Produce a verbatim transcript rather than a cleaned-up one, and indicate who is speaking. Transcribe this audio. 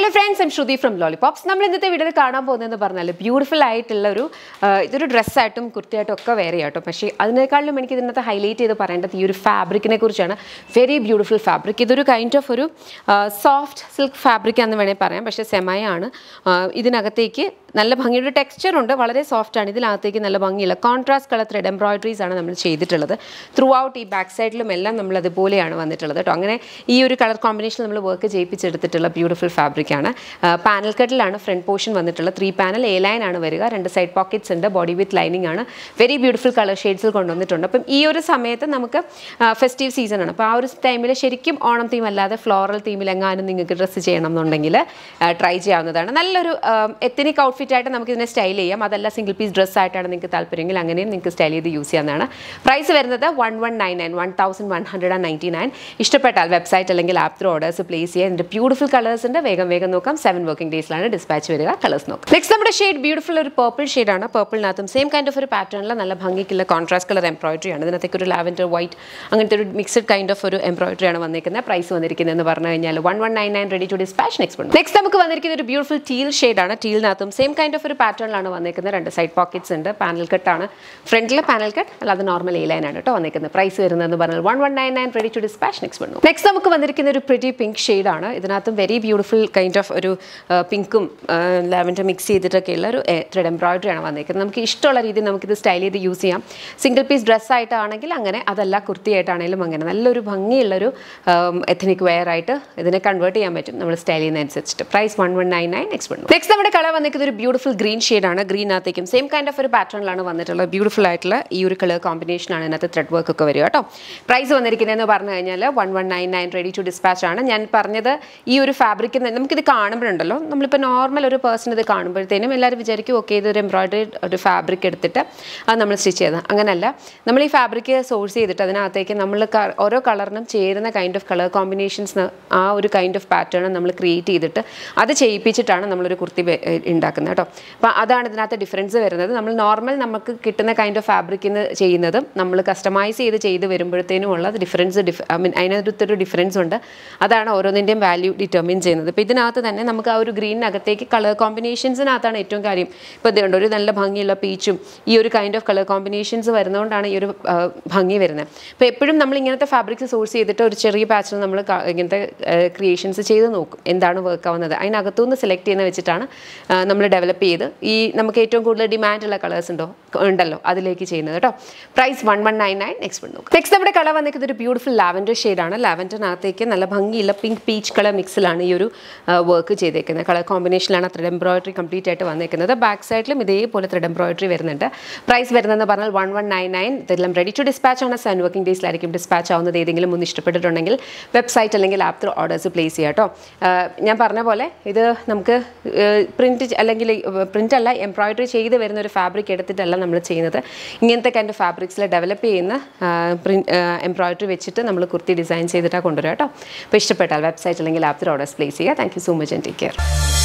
Speaker 1: Hello friends, I'm Shruti from Lollipops. We will see this video. Beautiful dress item, kurti item, but I highlight the fabric. Very beautiful fabric. This is a kind of uh, soft silk fabric. But semi. നല്ല ഭംഗിയുള്ള texture ഉണ്ട് വളരെ soft ആണ് ഇതിനകത്തേക്ക് നല്ല ഭംഗിയുള്ള contrast colour thread embroideries ആണ് നമ്മൾ ചെയ്തിട്ടുള്ളത് ത്രൂ ഔട്ട് ഈ ബാക്ക് സൈഡിലും എല്ലാം നമ്മൾ അതുപോലെയാണ് വന്നിട്ടുള്ളത് ട്ടോ അങ്ങനെ ഈ ഒരു കളർ കോമ്പിനേഷൻ നമ്മൾ വർക്ക് ചെയ്യിപ്പിച്ചെടുത്തിട്ടുള്ള ബ്യൂട്ടിഫുൾ ഫാബ്രിക് ആണ് പാനൽ കട്ടിലാണ് ഫ്രണ്ട് പോർഷൻ വന്നിട്ടുള്ളത് ത്രീ പാനൽ എ ലൈൻ ആണ് വരിക രണ്ട് സൈഡ് പോക്കറ്റ്സ് ഉണ്ട് ബോഡി വിത്ത് ലൈനിങ് ആണ് വെരി ബ്യൂട്ടിഫുൾ കളർ ഷെയ്ഡ്സിൽ കൊണ്ടുവന്നിട്ടുണ്ട് അപ്പം ഈ ഒരു സമയത്ത് നമുക്ക് ഫെസ്റ്റീവ് സീസൺ ആണ് അപ്പോൾ ആ ഒരു ടൈമിൽ ശരിക്കും ഓണം തീം അല്ലാതെ ഫ്ലോറൽ തീമിൽ എങ്ങാനും നിങ്ങൾക്ക് ഡ്രസ്സ് ചെയ്യണം എന്നുണ്ടെങ്കിൽ ട്രൈ ചെയ്യാവുന്നതാണ് നല്ലൊരു എത്നിക് ഔട്ട്ഫിറ്റ് ആയിട്ട് നമുക്ക് ഇതിനെ സ്റ്റൈൽ ചെയ്യാം അതല്ല സിംഗിൾ പീസ് ഡ്രസ് ആയിട്ടാണ് നിങ്ങൾക്ക് താല്പര്യമെങ്കിൽ അങ്ങനെയും നിങ്ങൾക്ക് സ്റ്റൈൽ ചെയ്ത് യൂസ് ചെയ്യാവുന്നതാണ് പ്രൈസ് വരുന്നത് one one nine nine one thousand one hundred and ninety nine ഇഷ്ടപ്പെട്ടാൽ വെബ്സൈറ്റ് അല്ലെങ്കിൽ ആപ്പ് ത്രൂ ഓർഡേഴ്സ് പ്ലേസ് ചെയ്യുക ഇതിൻ്റെ ബ്യൂട്ടിഫുൾ കളേഴ്സ് ഉണ്ട് വേഗം വേഗം നോക്കാം സെവൻ വർക്കിംഗ് ഡേയ്സിലാണ് ഡിസ്പാച്ച് വരിക കളേഴ്സ് നോക്കാം നെക്സ്റ്റ് നമ്മുടെ ഷെയ്ഡ് ബ്യൂട്ടിഫുൾ ഒരു പർപ്പിൾ ഷെയ്ഡാണ് പർപ്പിളിനകത്തും സെയിം കൈൻഡ് ഓഫ് ഒരു പാറ്റേണിൽ നല്ല ഭംഗിക്കുള്ള കോൺട്രാസ്റ്റ് കളർ എംബ്രോയിഡറി ആണ് ഇതിനകത്തേക്ക് ഒരു ലാവൻഡർ വൈറ്റ് അങ്ങനത്തെ ഒരു മിക്സഡ് കൈൻഡ് ഓഫ് ഒരു എംബ്രോയിഡറി ആണ് വന്നിരിക്കുന്നത് പ്രൈസ് വന്നിരിക്കുന്നത് എന്ന് പറഞ്ഞു കഴിഞ്ഞാൽ one one nine nine ready to dispatch next next നമുക്ക് വന്നിരിക്കുന്ന ഒരു ബ്യൂട്ടിഫുൾ ടീൽ ഷെയ്ഡാണ് ടീലിനകത്തും സെയിം കൈൻഡ് ഓഫ് ഒരു പാറ്റേൺ ാണ് വന്നിരിക്കുന്നത് രണ്ട് സൈഡ് പോക്കറ്റ്സ് ഉണ്ട് പാനൽ കട്ടാണ് ഫ്രണ്ടിലെ പാനൽ കട്ട് അല്ലാതെ നോർമൽ എ ലൈൻ ആണ് കേട്ടോ വന്നിരിക്കുന്നത് പ്രൈസ് വരുന്നതെന്ന് പറഞ്ഞാൽ one one nine nine ready to dispatch next വന്നു നെക്സ്റ്റ് നമുക്ക് വന്നിരിക്കുന്ന ഒരു പ്രിറ്റി പിങ്ക് ഷെയ്ഡാണ് ഇതിനകത്തും വെരി ബ്യൂട്ടിഫുൾ കൈൻഡ് ഓഫ് ഒരു പിങ്കും ലാവൻഡർ മിക്സ് ചെയ്തിട്ടൊക്കെയുള്ള ഒരു ത്രെഡ് എംബ്രോയിഡറി ആണ് വന്നിരിക്കുന്നത് നമുക്ക് ഇഷ്ടമുള്ള രീതിയിൽ നമുക്കിത് സ്റ്റൈൽ ചെയ്ത് യൂസ് ചെയ്യാം സിംഗിൾ പീസ് ഡ്രസ് ആയിട്ടാണെങ്കിൽ അങ്ങനെ അതല്ല കുർത്തി ആയിട്ടാണെങ്കിലും അങ്ങനെ നല്ലൊരു ഭംഗിയുള്ളൊരു എത്നിക് വെയർ ആയിട്ട് ഇതിനെ കൺവേർട്ട് ചെയ്യാൻ പറ്റും നമ്മൾ സ്റ്റൈൽ ചെയ്യുന്നതനുസരിച്ചിട്ട് price one one nine nine next വന്നു നെക്സ്റ്റ് നമ്മുടെ കളർ വന്നിരിക്കുന്നത് ഒരു ബ്യൂട്ടിഫുൾ ഗ്രീൻ ഷെയ്ഡാണ് ഗ്രീനകത്തേക്കും സെയിം കൈൻഡ് ഓഫ് ഒരു പാറ്റേണിലാണ് വന്നിട്ടുള്ളത് ബ്യൂട്ടിഫുൾ ആയിട്ടുള്ള ഈ ഒരു കളർ കോമ്പിനേഷനാണ് ഇതിനകത്ത് ത്രെഡ് വർക്ക് ഒക്കെ വരിക കേട്ടോ പ്രൈസ് വന്നിരിക്കുന്നതെന്ന് പറഞ്ഞു കഴിഞ്ഞാൽ one one nine nine ready to dispatch ആണ് ഞാൻ പറഞ്ഞത് ഈ ഒരു ഫാബ്രിക് നമുക്കിത് കാണുമ്പോഴുണ്ടല്ലോ നമ്മളിപ്പോൾ നോർമൽ ഒരു പേഴ്സൺ ഇത് കാണുമ്പോഴത്തേനും എല്ലാവരും വിചാരിക്കും ഓക്കെ ഇതൊരു എംബ്രോയിഡറി ഒരു ഫാബ്രിക് എടുത്തിട്ട് അത് നമ്മൾ സ്റ്റിച്ച് ചെയ്തത് അങ്ങനെയല്ല നമ്മൾ ഈ ഫാബ്രിക് സോഴ്സ് ചെയ്തിട്ട് അതിനകത്തേക്ക് നമ്മൾ ഓരോ കളറിനും ചേരുന്ന കൈൻഡ് ഓഫ് കളർ കോമ്പിനേഷൻസ് ആ ഒരു കൈൻഡ് ഓഫ് പാറ്റേൺ നമ്മൾ ക്രിയേറ്റ് ചെയ്തിട്ട് അത് ചെയ്യിപ്പിച്ചിട്ടാണ് നമ്മളൊരു കുർത്തി ഉണ്ടാക്കുന്നത് കേട്ടോ അപ്പോൾ അതാണ് ഇതിനകത്ത് ഡിഫറൻസ് വരുന്നത് നമ്മൾ നോർമൽ നമുക്ക് കിട്ടുന്ന കൈൻഡ് ഓഫ് ഫാബ്രിക്കിന് ചെയ്യുന്നതും നമ്മൾ കസ്റ്റമൈസ് ചെയ്ത് ചെയ്ത് വരുമ്പോഴത്തേനും ഉള്ള ഡിഫറൻസ് ഡിഫ് ഐ മീൻ അതിനകത്തൊരു ഡിഫറൻസ് ഉണ്ട് അതാണ് ഓരോന്നിൻ്റെയും വാല്യൂ ഡിറ്റർമിൻ ചെയ്യുന്നത് ഇപ്പോൾ ഇതിനകത്ത് തന്നെ നമുക്ക് ആ ഒരു ഗ്രീനകത്തേക്ക് കളർ കോമ്പിനേഷൻസിനകത്താണ് ഏറ്റവും കാര്യം ഇപ്പോൾ ഇതുകൊണ്ട് ഒരു നല്ല ഭംഗിയുള്ള പീച്ചും ഈ ഒരു കൈൻഡ് ഓഫ് കളർ കോമ്പിനേഷൻസ് വരുന്നതുകൊണ്ടാണ് ഈ ഒരു ഭംഗി വരുന്നത് അപ്പോൾ എപ്പോഴും നമ്മൾ ഇങ്ങനത്തെ ഫാബ്രിക്സ് സോഴ്സ് ചെയ്തിട്ട് ഒരു ചെറിയ പാച്ചിൽ നമ്മൾ ഇങ്ങനത്തെ ക്രിയേഷൻസ് ചെയ്ത് നോക്കും എന്താണ് വർക്ക് ആവുന്നത് അതിനകത്തുനിന്ന് സെലക്ട് ചെയ്യുന്ന വെച്ചിട്ടാണ് നമ്മൾ ഡെവലപ്പ് ചെയ്ത് ഈ നമുക്ക് ഏറ്റവും കൂടുതൽ ഡിമാൻഡുള്ള കളേഴ്സ് ഉണ്ടോ ഉണ്ടല്ലോ അതിലേക്ക് ചെയ്യുന്നത് കേട്ടോ price one one nine nine next one നോക്കാം നെക്സ്റ്റ് നമ്മുടെ കളർ വന്നിരിക്കുന്നത് ഒരു ബ്യൂട്ടിഫുൾ ലാവൻഡർ ഷെയ്ഡാണ് ലാവൻഡറിനകത്തേക്ക് നല്ല ഭംഗിയുള്ള പിങ്ക് പീച്ച് കളർ മിക്സിലാണ് ഈ ഒരു വർക്ക് ചെയ്തേക്കുന്നത് കളർ കോമ്പിനേഷനിലാണ് ത്രെഡ് എംബ്രോയിഡറി കംപ്ലീറ്റ് ആയിട്ട് വന്നിരിക്കുന്നത് ബാക്ക് സൈഡിലും ഇതേപോലെ ത്രെഡ് എംബ്രോയിഡറി വരുന്നുണ്ട് പ്രൈസ് വരുന്നതെന്ന് പറഞ്ഞാൽ വൺ വൺ നയൻ നയൻ ഇതെല്ലാം റെഡി ടു ഡിസ്പാച്ച് ആണ് സെവൻ വർക്കിംഗ് ഡേയ്സിലായിരിക്കും ഡിസ്പാച്ച് ആവുന്നത് ഏതെങ്കിലും ഒന്ന് ഇഷ്ടപ്പെട്ടിട്ടുണ്ടെങ്കിൽ വെബ്സൈറ്റ് അല്ലെങ്കിൽ ആപ്പ് ത്രൂ ഓർഡേഴ്സ് പ്ലേസ് ചെയ്യാം കേട്ടോ ഞാൻ പറഞ്ഞ പോലെ ഇത് നമുക്ക് പ്രിൻറ്റ് അല്ലെങ്കിൽ പ്രിൻ്റ് അല്ല എംബ്രോയിഡറി ചെയ്ത് വരുന്ന ഒരു ഫാബ്രിക് എടുത്തിട്ടല്ല നമ്മൾ ചെയ്യുന്നത് ഇങ്ങനത്തെ കൈൻഡ് ഓഫ് ഫാബ്രിക്സിൽ ഡെവലപ്പ് ചെയ്യുന്ന പ്രിൻറ്റ് എംബ്രോയിഡറി വെച്ചിട്ട് നമ്മൾ കുർത്തി ഡിസൈൻ ചെയ്തിട്ടാണ് കൊണ്ടുവരിക കേട്ടോ അപ്പോൾ ഇഷ്ടപ്പെട്ടാൽ വെബ്സൈറ്റ് അല്ലെങ്കിൽ ആപ്പ് ത്രൂ ഓർഡേഴ്സ് പ്ലേസ് ചെയ്യുക thank you so much and take care